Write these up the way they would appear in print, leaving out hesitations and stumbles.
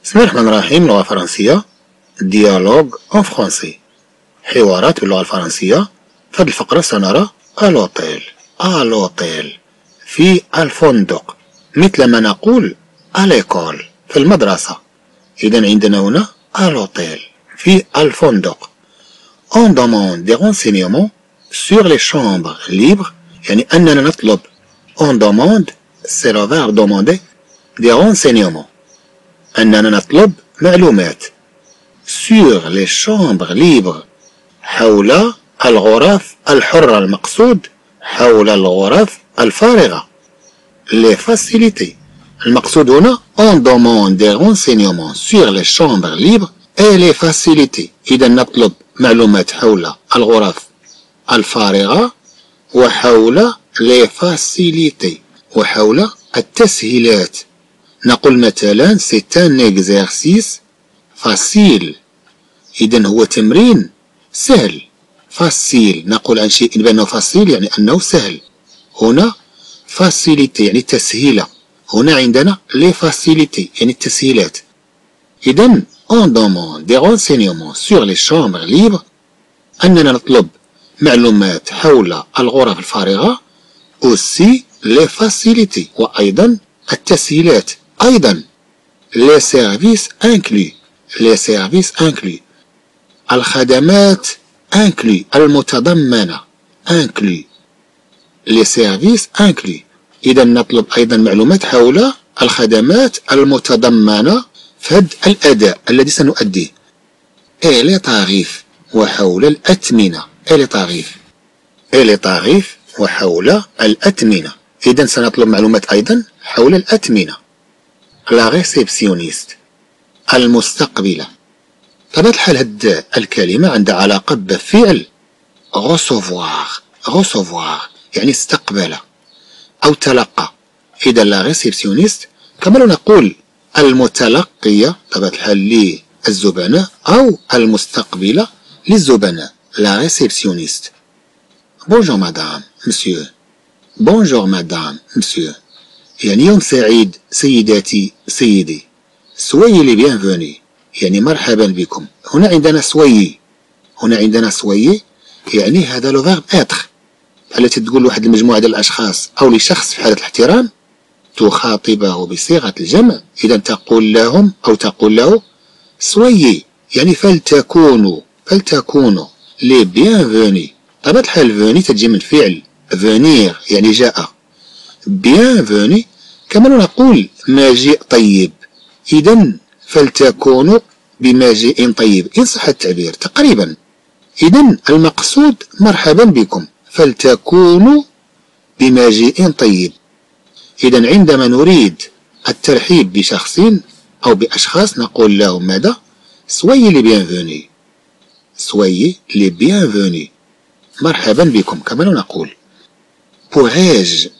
بسم الله الرحمن الرحيم. لغة فرنسية ديالوج en français، حوارات باللغة الفرنسية. في هذه الفقرة سنرى الأوتيل في الفندق، مثل ما نقول الإيكول في المدرسة. إذن عندنا هنا الأوتيل في الفندق. On demande des renseignements sur les chambres libres، يعني أننا نطلب. On demande c'est le verbe demander des renseignements، أننا نطلب معلومات sur les chambres libres، حول الغرف الحرة، المقصود حول الغرف الفارغة. les facilités، المقصود هنا on demande des renseignements sur les chambres libres et les facilités. إذا نطلب معلومات حول الغرف الفارغة وحول les facilités، وحول التسهيلات. نقول مثلا c'est un exercice facile، إذن هو تمرين سهل. facile نقول عن شيء بأنه facile يعني أنه سهل. هنا facilité يعني تسهيلة، هنا عندنا les facilités يعني التسهيلات. إذن on demande des renseignements sur les chambres libres، أننا نطلب معلومات حول الغرف الفارغة. aussi les facilités، وأيضا التسهيلات. أيضا les services inclus، les services inclus الخدمات inclus المتضمنة inclus les services inclus. إذا نطلب أيضا معلومات حول الخدمات المتضمنة في هذا الأداء الذي سنؤديه. et les tarifs، وحول الأثمنة. et les tarifs وحول الأثمنة. إذا سنطلب معلومات أيضا حول الأثمنة. la réceptionniste المستقبلة. طبعا الحال هاد الكلمة عندها علاقة بفعل recevoir يعني استقبل أو تلقى. إذا la réceptionniste كما لو نقول المتلقية طبعا الحال للزبناء أو المستقبلة للزبناء. la réceptionniste. bonjour madame monsieur، bonjour madame monsieur يعني يوم سعيد سيداتي سيدي. soyez les bienvenus يعني مرحبا بكم. هنا عندنا soyez يعني هذا لو فيرب اتر، التي تقول لواحد المجموعة ديال الأشخاص أو لشخص في حالة الاحترام تخاطبه بصيغة الجمع. إذا تقول لهم أو تقول له soyez يعني فلتكونوا les bienvenus. طبعا الحال فوني تجي من فعل venir يعني جاء. bienvenue كما نقول مجيء طيب. إذا فلتكونوا بمجيء طيب إن صح التعبير تقريبا. إذا المقصود مرحبا بكم، فلتكونوا بمجيء طيب. إذا عندما نريد الترحيب بشخص أو بأشخاص نقول لهم ماذا؟ soyez les bienvenus، soyez les bienvenus مرحبا بكم كما نقول. pourrais-je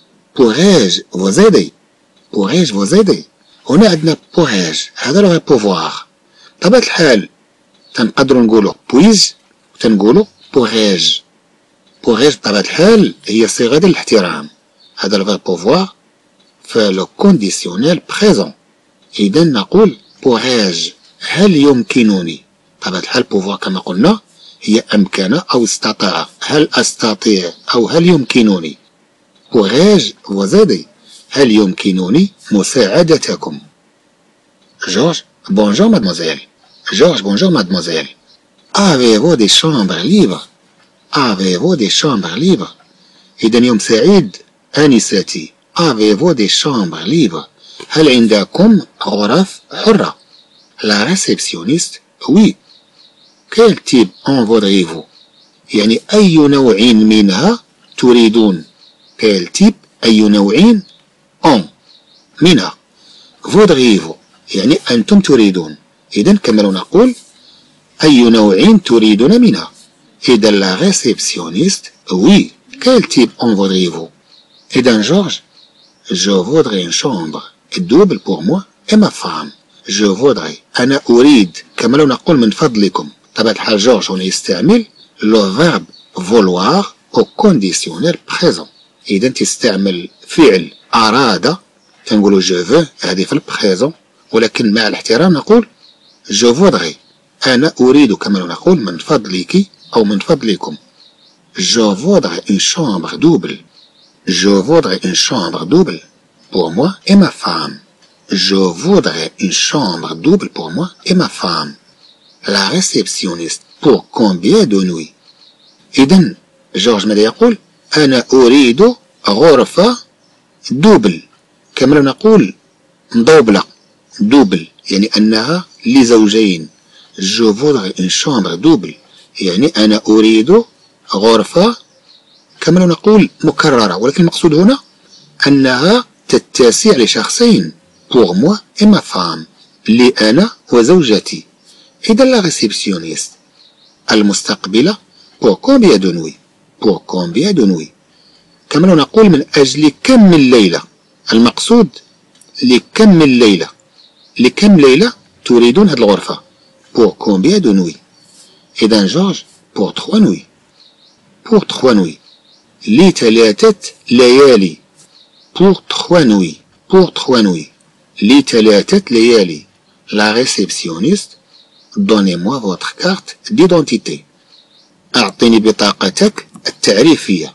vous aider. هنا عندنا pourrais هذا لو pouvoir. طبعا الحال تنقدروا نقولوا puis وتنقولوا pourrais-je بطبيعة الحال هي صيغة الاحترام. هذا لو pouvoir فلو كونديسيونيل بريزون. إذا نقول pourrais-je هل يمكنني. طبعا الحال pouvoir كما قلنا هي أمكن أو استطاع، هل أستطيع أو هل يمكنني. pourrais-je vous aider هل يمكنني مساعدتكم. Georges bonjour mademoiselle. Georges bonjour mademoiselle. avez-vous des chambres libres. إذا يوم سعيد آنستي. avez-vous des chambres libres هل عندكم غرف حرة. la réceptionniste oui. quel type en voudriez-vous يعني أي نوع منها تريدون. quel type أي نوع en منها. voudriez-vous يعني أنتم تريدون. إذن كما لو نقول أي نوع تريدون منها. إذا la réceptionniste oui. quel type en voudriez-vous. إذا Georges je voudrais une chambre double pour moi et ma femme. je voudrais أنا أريد كما لو نقول من فضلكم. طبعا الحال جورج هنا يستعمل le verbe vouloir au conditionnel présent. إذا تستعمل فعل أراد تنقولوا je veux هذه في البريزون ولكن مع الاحترام نقول جو فودغي، أنا أريد، كما نقول من فضلك أو من فضلكم. جو فودغي une chambre double. Je voudrais une chambre double pour moi et ma femme. Je voudrais une chambre double pour moi et ma femme. La réceptionniste: pour combien de nuits؟ إذن جورج ماذا يقول؟ أنا أريد غرفة دوبل، كما نقول مدوبلة، دوبل يعني أنها لزوجين. جو فودغي une chambre double يعني أنا أريد غرفة كما نقول مكررة، ولكن المقصود هنا أنها تتسع لشخصين. pour moi et ma femme، لي أنا وزوجتي. إذا لا ريسبسيونيست المستقبلة pour combien de nuits؟ pour combien de nuits، كما نقول من أجل كم من ليلة، المقصود لكم من ليلة، لكم ليلة تريدون هذه الغرفة؟ pour combien de nuits؟ إذا جورج pour 3 nuits. pour 3 nuits لثلاثة ليالي. pour 3 nuits. pour 3 nuits لثلاثة ليالي. la réceptionniste: donnez-moi votre carte d'identité. أعطيني بطاقتك التعريفية.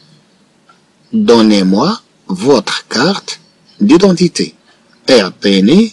donnez-moi votre carte d'identité. أعطيني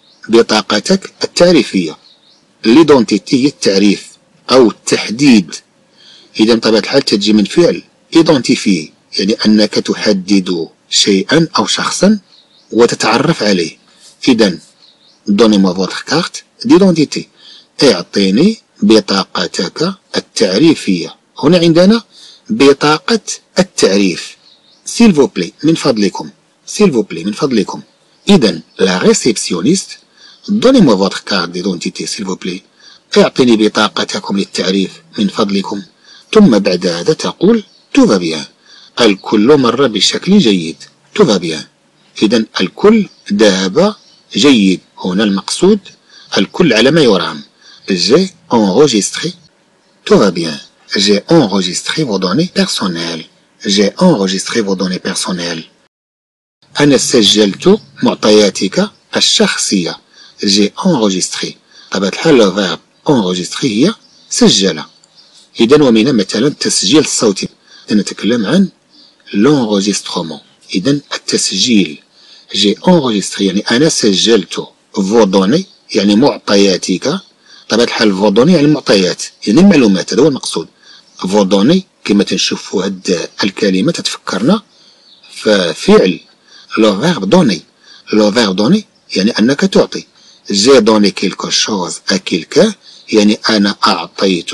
بطاقتك التعريفية. l'identité هي التعريف أو التحديد. إذا بطبيعة الحال تجي من فعل identifier، يعني أنك تحدد شيئا أو شخصا وتتعرف عليه. إذا donnez-moi votre carte d'identité. اعطيني بطاقتك التعريفية. هنا عندنا بطاقة التعريف. s'il vous plaît من فضلكم، s'il vous plaît من فضلكم. إذا la réceptionniste: donnez-moi votre carte d'identité s'il vous plaît. اعطيني بطاقتكم للتعريف من فضلكم. ثم بعد هذا تقول tout va bien. الكل مر بشكل جيد. tout va bien. إذا الكل ذهب جيد. هنا المقصود الكل على ما يرام. j'ai enregistré. tout va bien. j'ai enregistré vos données personnelles. j'ai enregistré vos données personnelles. أنا سجلت معطياتك الشخصية. j'ai enregistré. طبعا الحال لو فيرب enregistré هي سجل. إذا ومن مثلا التسجيل الصوتي نتكلم عن l'enregistrement. إذا التسجيل j'ai enregistré يعني أنا سجلت vos données يعني معطياتك. طبعا الحال vos données يعني معطيات يعني المعلومات، هذا هو المقصود. vos données كما تنشوفوا هاد الكلمة تتفكرنا ففعل لو فيرب donner. لو فيرب donner يعني أنك تعطي. j'ai donné quelque chose à quelqu'un يعني أنا أعطيت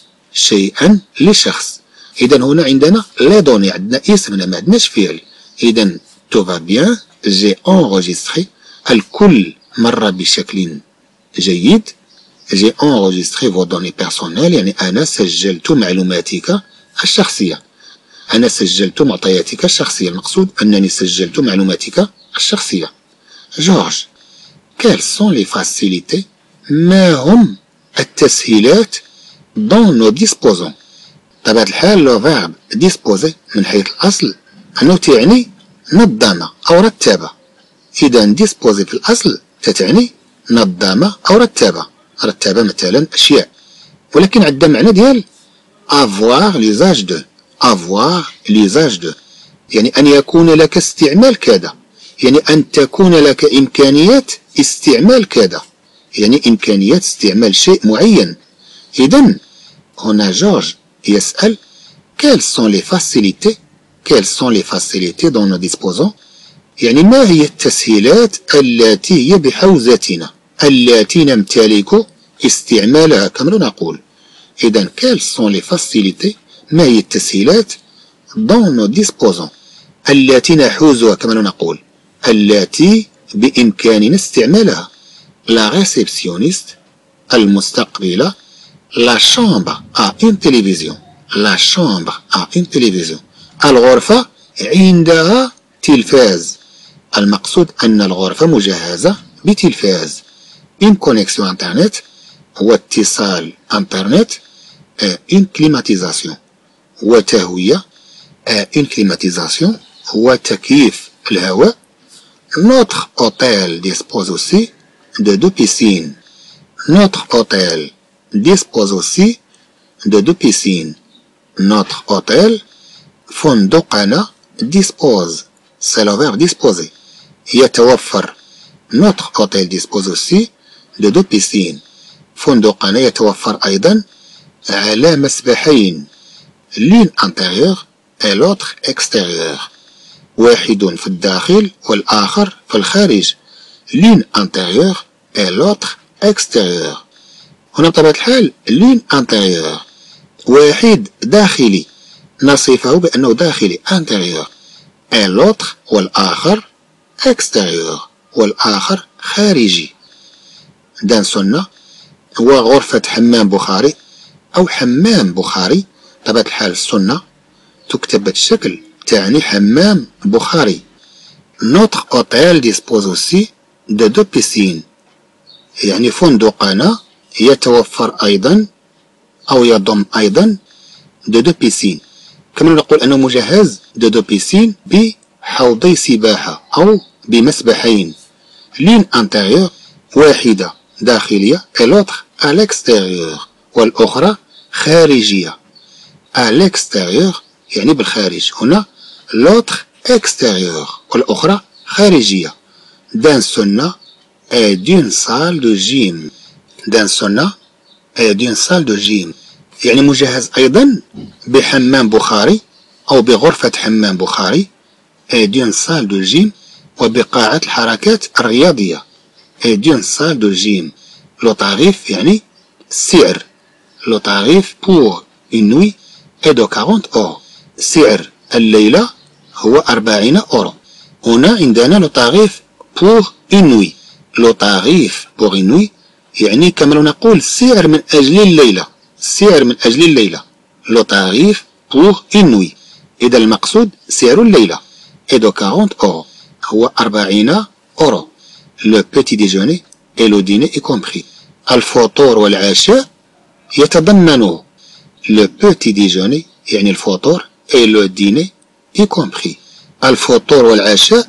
شيئا لشخص. إذا هنا عندنا لا دوني، عندنا اسم هنا ما عندناش فعل. إذا tout va bien. j'ai enregistré. الكل مر بشكل جيد. j'ai enregistré vos données personnelles يعني أنا سجلت معلوماتك الشخصية. أنا سجلت معطياتك الشخصية، المقصود أنني سجلت معلوماتك الشخصية. جورج: quelles sont les facilités؟ ما هم التسهيلات dont nous disposons؟ طبعا الحال لو فيرب disposer من حيث الأصل أنه تعني نظم أو رتب. إذا disposer في الأصل تتعني نظم أو رتب. رتب مثلا أشياء، ولكن عندها معنى ديال avoir l'usage de. avoir l'usage de يعني أن يكون لك استعمال كذا، يعني أن تكون لك إمكانية استعمال كذا، يعني إمكانية استعمال شيء معين. إذن هنا جورج يسأل quelles sont les facilités؟ quelles sont les facilités dont nous disposons؟ يعني ما هي التسهيلات التي هي بحوزتنا، التي نمتلك استعمالها كما نقول. إذن quelles sont les facilités؟ ما هي التسهيلات dont nous disposons التي نحوزها كما نقول، التي بإمكاننا استعمالها. la réceptionniste المستقبلة: la chambre a une télévision. la chambre a une télévision. الغرفة عندها تلفاز. المقصود أن الغرفة مجهزة بتلفاز. une connexion internet هو اتصال انترنت. une climatisation وتهوية. une climatisation هو تكييف الهواء. notre hôtel dispose aussi de 2 piscines. Notre hôtel dispose aussi de 2 piscines. Notre hôtel فندقنا dispose. C'est le verbe disposer. يتوفر. Notre hôtel dispose aussi de 2 piscines. فندقنا يتوفر أيضا على مسبحين. L'une intérieure et l'autre extérieure. واحد في الداخل والآخر في الخارج. L'une intérieure et l'autre extérieure. هنا بطبيعة الحال l'une intérieure واحد داخلي نصفه بأنه داخلي intérieur et l'autre والآخر extérieur والآخر خارجي. دان سنة هو غرفة حمام بخاري أو حمام بخاري. بطبيعة الحال السنة تكتب بالشكل تعني حمام بخاري. Notre hôtel dispose aussi de 2 piscines. يعني فندقنا يتوفر أيضا أو يضم أيضا de 2 piscines. كما نقول أنه مجهز de 2 piscines بحوضي سباحة أو بمسبحين. L'une intérieure واحدة داخلية et l'autre à l'extérieur والأخرى خارجية. à l'extérieur يعني بالخارج. هنا l'autre extérieur والأخرى خارجية. D'un sauna et d'une salle de gym. D'un sauna et d'une salle de gym. يعني مجهز أيضا بحمام بخاري أو بغرفة حمام بخاري et d'une salle de gym وبقاعة الحركات الرياضية et d'une salle de gym. Le tarif يعني السعر. Le tarif pour une nuit est de 40 euros. سعر الليلة هو 40 أورو. هنا عندنا le tarif pour une nuit. Le tarif pour une nuit يعني كما نقول السعر من أجل الليلة. السعر من أجل الليلة. Le tarif pour une nuit. إذا المقصود سعر الليلة est de 40 euros. هو 40 أورو. Le petit déjeuner et le dîner y compris. الفطور والعشاء يتضمنه. Le petit déjeuner يعني الفطور et le dîner y compris. الفطور والعشاء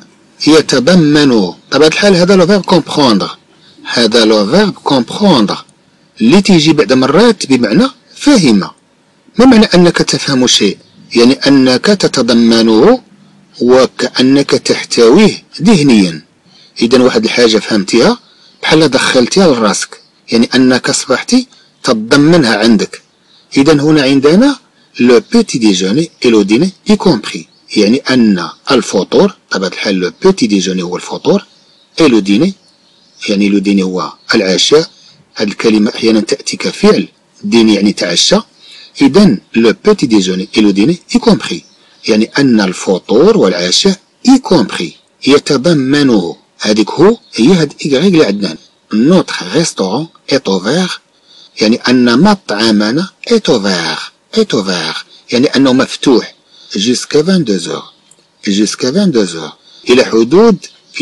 يتضمنه. طبعا الحال هذا لو فيرب كومبروندر. هذا لو فيرب كومبروندر اللي تيجي بعد مرات بمعنى فهم. ما معنى أنك تفهم شيء؟ يعني أنك تتضمنه وكأنك تحتويه ذهنيا. إذا واحد الحاجة فهمتها بحال دخلتها لراسك، يعني أنك أصبحت تتضمنها عندك. إذا هنا عندنا لو بيتي ديجوني اي لو ديني اي كومبري، يعني أن الفطور بطبيعة الحال لو بيتي ديجوني هو الفطور اي لو ديني يعني لو ديني هو العشاء. هذه الكلمة أحيانا تأتي كفعل. ديني يعني تعشى. إذا لو بيتي ديجوني اي لو ديني اي كومبري يعني أن الفطور والعشاء اي كومبري يتضمنه. هذيك هو هي هاد إيكغيك اللي عندنا. نوتر ريستورون إيت أوفير يعني أن مطعمنا إيت أوفير. إيت أوفير يعني أنه مفتوح جوسكا 22 جوسكا 22 إلى حدود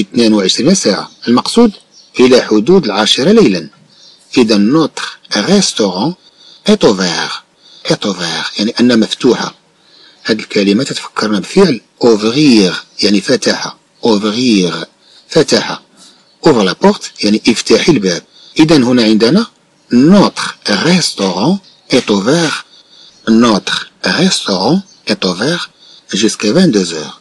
22 ساعة. المقصود إلى حدود 10 ليلا. إذا نوتر ريستورون إيت أوفير. إيت أوفير يعني أن مفتوحة. هذه الكلمة تتفكرنا بفعل أوفغير يعني فتح. أوفغير فتح. أوفر لا بورت يعني افتحي الباب. إذا هنا عندنا نوتر ريستورون إيت أوفير. نوتر ريستورون إيت أوفير جوسكا 22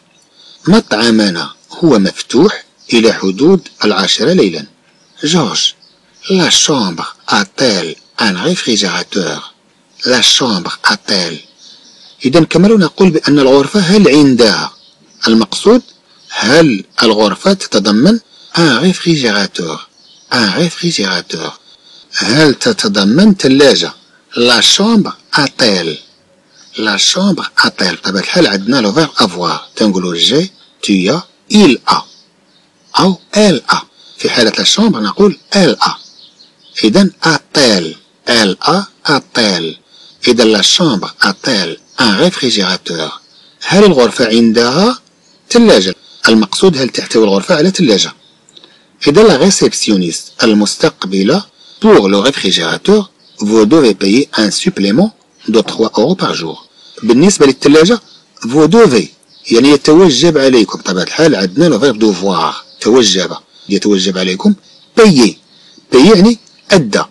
مطعمنا هو مفتوح إلى حدود 10 ليلا. جورج لا شامبر أتيل أن ريفريجيراتور. لا شامبر أتيل. إذا كما نقول بأن الغرفة هل عندها. المقصود هل الغرفة تتضمن ان ريفريجيراتور. ان ريفريجيراتور هل تتضمن ثلاجة. لا شامبر أتيل. لا شامبر أتيل. بطبيعة الحال عندنا لو فيرب افوار تنقولو جي tu as il a أو elle a. في حالة لا شامبر نقول elle a. إذا أتيل elle a أتيل. إذا لا شامبر أتيل ان ريفريجيراتور هل الغرفة عندها ثلاجة. المقصود هل تحتوي الغرفة على ثلاجة. إذا لا ريسبسيونيست المستقبلة pour le réfrigérateur vous devez payer un supplément de 3 euros par jour. بالنسبة للثلاجة vous devez يعني يتوجب عليكم. بطبيعة الحال عندنا لو فيرب دوفوار توجب يتوجب عليكم. payer payer يعني أدى.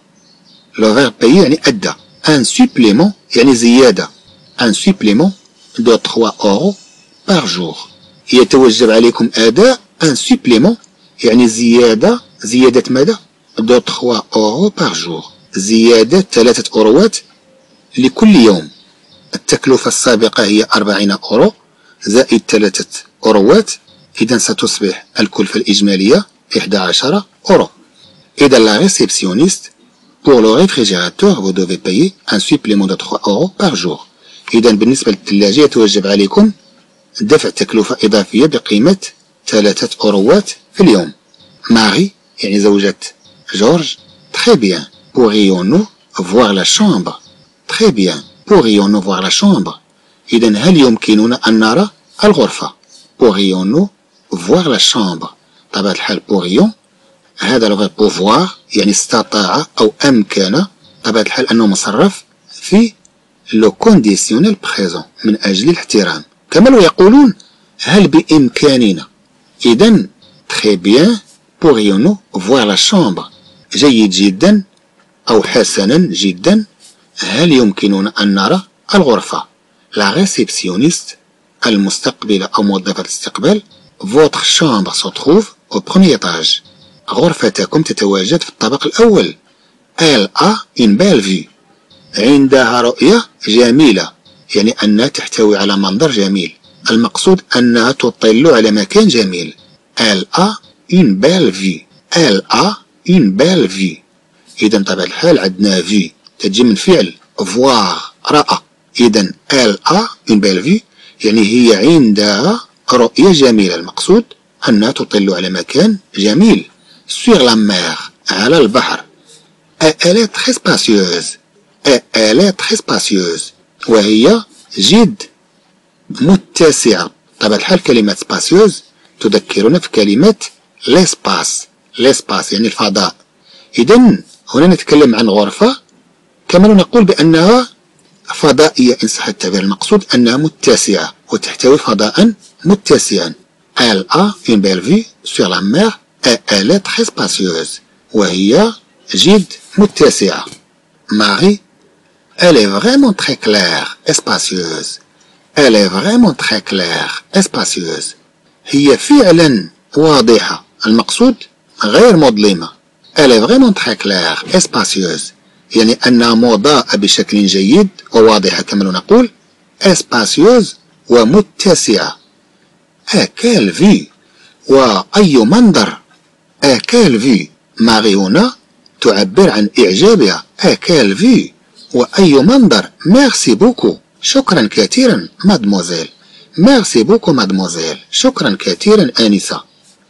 le verbe payer يعني أدى. un supplément يعني زيادة. un supplément de 3 euros par jour. يتوجب عليكم أداء un supplément يعني زيادة ماذا؟ de 3 euros par jour. زيادة 3 أوروات لكل يوم. التكلفة السابقة هي 40 أورو زائد 3 أوروات، إذا ستصبح الكلفة الإجمالية 11 أورو. إذا la réceptionniste pour le réfrigérateur vous devez payer un supplément de 3 euros par jour. إذا بالنسبة للثلاجة يتوجب عليكم دفع تكلفة إضافية بقيمة 3 أوروات في اليوم. ماري يعني زوجة جورج. Très bien. Pourrions-nous voir la chambre? Très bien. Pourrions-nous voir la chambre? إذا هل يمكننا أن نرى الغرفة؟ Pourrions-nous voir la chambre؟ طبعا الحال pourrions هذا لغة pouvoir يعني استطاع أو أمكن، طبعا الحال أنه مصرف في لو كونديسيونيل بريزون من أجل الاحترام، كما لو يقولون هل بإمكاننا. إذا très bien pourrions-nous voir la chambre؟ جيد جدا أو حسنا جدا، هل يمكننا أن نرى الغرفة؟ la réceptionniste المستقبلة أو موظفة الاستقبال. votre chambre se trouve au premier étage. غرفتكم تتواجد في الطابق الأول. elle a une belle vue. عندها رؤية جميلة، يعني أنها تحتوي على منظر جميل. المقصود أنها تطل على مكان جميل. elle a une belle vue. elle a une belle vue. إذا طبعا الحال عندنا vue تجي من فعل voir رأى. إذا elle a une belle vue يعني هي عندها رؤية جميلة، المقصود أنها تطل على مكان جميل. sur la mer على البحر. elle est très spacieuse. elle est très spacieuse وهي جد متسعة. طبعا الحال كلمة spacieuse تذكرنا في كلمة l'espace. l'espace يعني الفضاء. إذا هنا نتكلم عن غرفة كما نقول بأنها فضائية إن صح التعبير، المقصود أنها متسعة وتحتوي فضاء متسعا. elle a une belle vue sur la mer et elle est très spacieuse وهي جد متسعة. Marie elle est vraiment très claire et spacieuse. elle est vraiment très claire et spacieuse. هي فعلا واضحة، المقصود غير مظلمة. elle est vraiment très claire et spacieuse يعني أنها مضاءة بشكل جيد وواضحة كما نقول spacieuse ومتسعة. quelle vue وأي منظر. quelle vue ماري هنا تعبر عن إعجابها. quelle vue وأي منظر. merci beaucoup شكرا كثيرا mademoiselle. merci beaucoup mademoiselle شكرا كثيرا آنسة.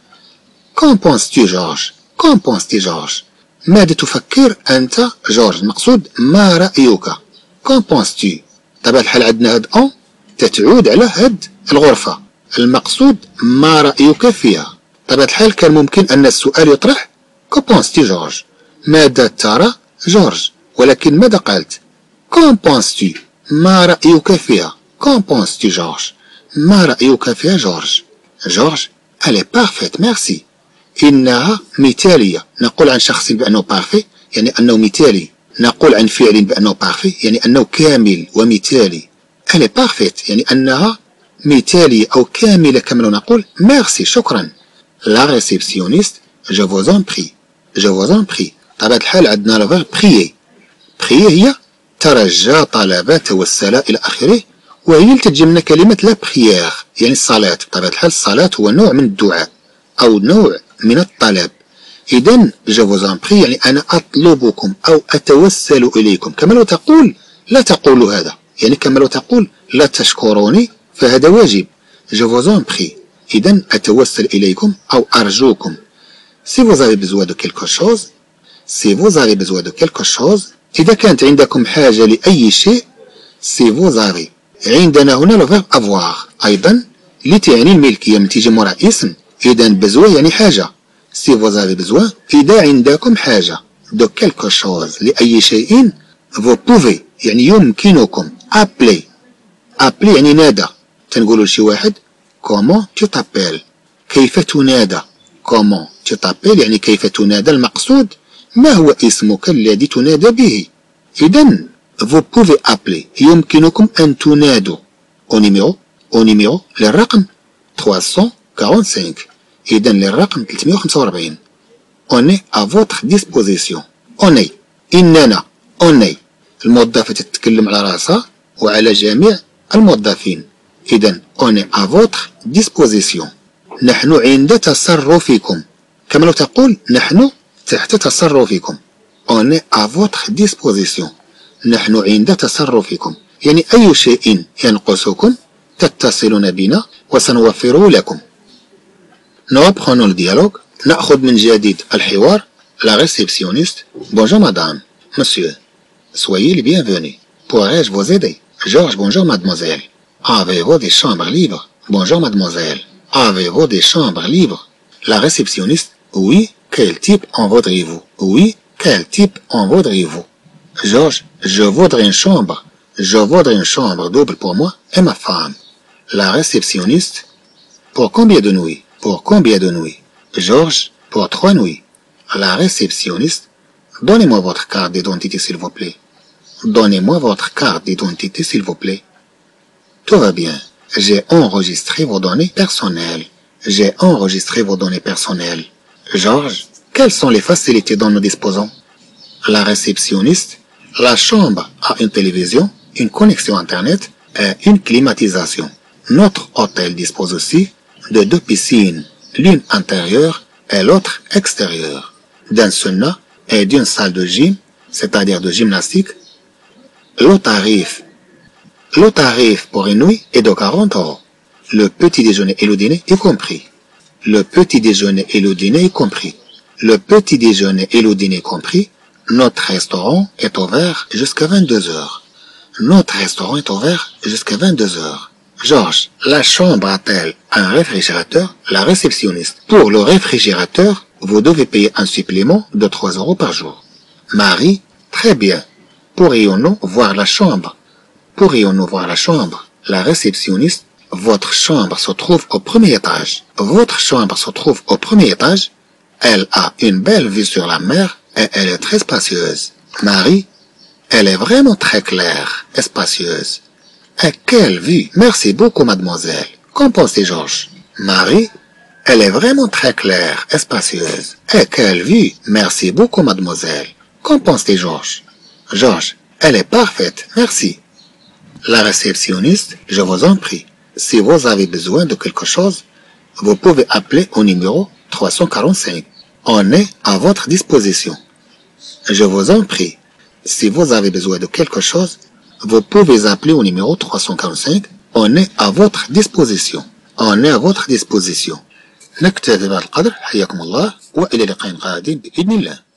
qu'en penses-tu Georges؟ qu'en penses-tu Georges؟ ماذا تفكر أنت جورج؟ المقصود ما رأيك. qu'en penses-tu؟ طبعا الحال عندنا هاد أن تتعود على هاد الغرفة، المقصود ما رأيك فيها. طبعا الحال كان ممكن أن السؤال يطرح qu'en penses-tu جورج؟ ماذا ترى جورج؟ ولكن ماذا قالت؟ qu'en penses-tu؟ ما رأيك فيها. qu'en penses-tu جورج؟ ما رأيك فيها جورج؟ جورج elle est parfaite merci. إنها مثالية. نقول عن شخص بأنه بارفي يعني أنه مثالي، نقول عن فعل بأنه بارفي يعني أنه كامل ومثالي. elle est parfaite يعني أنها مثالية أو كاملة كما نقول merci شكرا. la réceptionniste je vous en prie. je vous en prie. طبعا الحال عندنا لفظ prier. prier هي ترجى طلب توسل إلى آخره، وهي تجي من كلمة لا prière يعني الصلاة. بطبيعة الحال الصلاة هو نوع من الدعاء أو نوع من الطلب. إذن je vous en prie يعني أنا أطلبكم أو أتوسل إليكم، كما لو تقول لا تقول هذا، يعني كما لو تقول لا تشكروني فهذا واجب. je vous en prie إذن أتوسل إليكم أو أرجوكم. si vous avez besoin de quelque chose. si vous avez besoin de quelque chose إذا كانت عندكم حاجة لأي شيء. si vous avez عندنا هنا لو avoir أيضا لتعني الملكية من تيجي مورا اسم. إذا besoin يعني حاجة. si vous avez besoin إذا عندكم حاجة de quelque chose لأي شيء vous pouvez يعني يمكنكم appeler. appeler يعني نادى، تنقولوا لشي واحد comment tu t'appelles كيف تنادى. comment tu t'appelles يعني كيف تنادى، المقصود ما هو اسمك الذي تنادى به؟ إذن vous pouvez appeler يمكنكم أن تنادوا au numéro للرقم 345. إذن للرقم 345. On est à votre disposition. On est إننا on est الموظفة تتكلم على رأسها وعلى جميع الموظفين. إذن on est à votre disposition. نحن عند تصرفكم. كما لو تقول نحن تحت تصرفكم. On est à votre disposition. نحن عند تصرفكم، يعني أي شيء ينقصكم تتصلون بنا وسنوفره لكم. Nous reprenons le dialogue. نأخذ من جديد الحوار. La réceptionniste. Bonjour madame. Monsieur. Soyez les bienvenus. Pourrais-je vous aider? Georges, bonjour mademoiselle. Avez-vous des chambres libres? Bonjour mademoiselle. Avez-vous des chambres libres? La réceptionniste. Oui. Quel type en voudriez-vous? Oui. Quel type en voudriez-vous? Georges, je voudrais une chambre. Je voudrais une chambre double pour moi et ma femme. La réceptionniste. Pour combien de nuits? Pour combien de nuits? Georges, pour 3 nuits. La réceptionniste. Donnez-moi votre carte d'identité s'il vous plaît. Donnez-moi votre carte d'identité s'il vous plaît. Tout va bien. J'ai enregistré vos données personnelles. J'ai enregistré vos données personnelles. Georges, quelles sont les facilités dont nous disposons? La réceptionniste. La chambre a une télévision, une connexion Internet et une climatisation. Notre hôtel dispose aussi de 2 piscines, l'une intérieure et l'autre extérieure, d'un sauna et d'une salle de gym, c'est-à-dire de gymnastique. Le tarif pour une nuit est de 40 €. Le petit déjeuner et le dîner y compris. Le petit déjeuner et le dîner y compris. Le petit déjeuner et le dîner compris. Notre restaurant est ouvert jusqu'à 22 h. Notre restaurant est ouvert jusqu'à 22 h. Georges, la chambre a-t-elle un réfrigérateur? La réceptionniste. Pour le réfrigérateur, vous devez payer un supplément de 3 € par jour. Marie, très bien. Pourrions-nous voir la chambre? Pourrions-nous voir la chambre? La réceptionniste. Votre chambre se trouve au premier étage. Votre chambre se trouve au premier étage. Elle a une belle vue sur la mer et elle est très spacieuse. Marie, elle est vraiment très claire et spacieuse. Et quelle vue! Merci beaucoup, mademoiselle. Qu'en pensez, Georges? Marie, elle est vraiment très claire et spacieuse. Et quelle vue! Merci beaucoup, mademoiselle. Qu'en pensez, Georges? Georges, elle est parfaite, merci. La réceptionniste, je vous en prie. Si vous avez besoin de quelque chose, vous pouvez appeler au numéro 345. On est à votre disposition. Je vous en prie. Si vous avez besoin de quelque chose, vous pouvez appeler au numéro 345. On est à votre disposition. On est à votre disposition. نكتفي بهذا القدر. حياكم الله وإلى لقاء قادم بإذن الله.